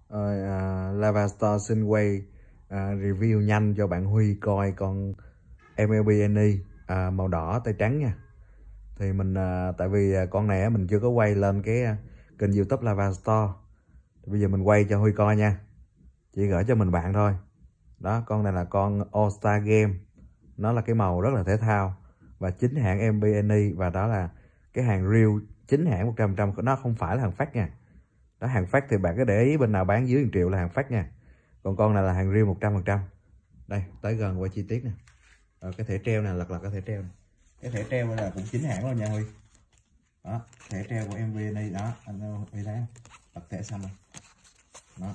Lava Store xin quay review nhanh cho bạn Huy coi con MLB NE màu đỏ tay trắng nha. Thì mình tại vì con này mình chưa có quay lên cái kênh YouTube Lava Store. Bây giờ mình quay cho Huy coi nha. Chỉ gửi cho mình bạn thôi. Đó, con này là con All Star Game. Nó là cái màu rất là thể thao và chính hãng MLB NE, và đó là cái hàng real chính hãng 100%, nó không phải là hàng fake nha. Đó, hàng fake thì bạn cứ để ý bên nào bán dưới 1 triệu là hàng fake nha. Còn con này là hàng real 100%. Đây, tới gần qua chi tiết nè. Cái thẻ treo nè, lật cái thẻ treo này. Cái thẻ treo này là cũng chính hãng luôn nha Huy. Đó, thẻ treo của MLB NE đó, anh Huy thấy không? Lật thẻ xanh này. Đó.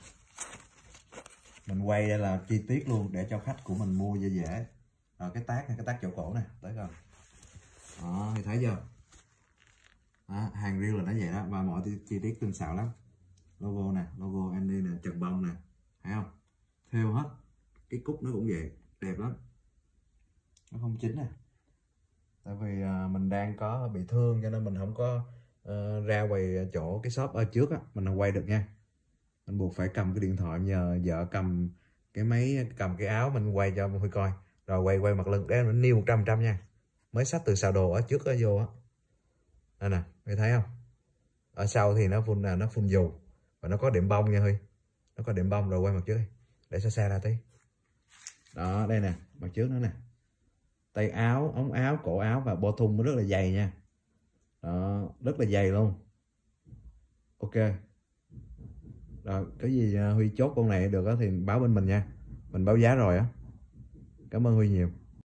Mình quay đây là chi tiết luôn để cho khách của mình mua dễ. Rồi cái tác chỗ cổ nè, tới gần. Đó, thì thấy chưa? Đó, hàng real là nó vậy đó, và mọi chi tiết tinh xảo lắm. Logo nè, logo NE nè, trần bông nè, thấy không? Thêu hết. Cái cúc nó cũng vậy, đẹp lắm. Nó không chính nè. Tại vì mình đang có bị thương cho nên mình không có ra quay chỗ cái shop ở trước á, mình không quay được nha. Mình buộc phải cầm cái điện thoại, nhờ vợ cầm cái máy, cầm cái áo mình quay cho Huy coi. Rồi quay mặt lưng, cái nó niêu 100% nha. Mới xách từ xào đồ ở trước ở vô á. Đây nè, Huy thấy không? Ở sau thì nó phun dù và nó có điểm bông nha Huy. Nó có điểm bông. Rồi quay mặt trước đi, để xa ra tí. Đó, đây nè, mặt trước nữa nè. Tay áo, ống áo, cổ áo và bo thun nó rất là dày nha. Đó, rất là dày luôn. Ok. Rồi, cái gì Huy chốt con này được đó thì báo bên mình nha. Mình báo giá rồi á. Cảm ơn Huy nhiều.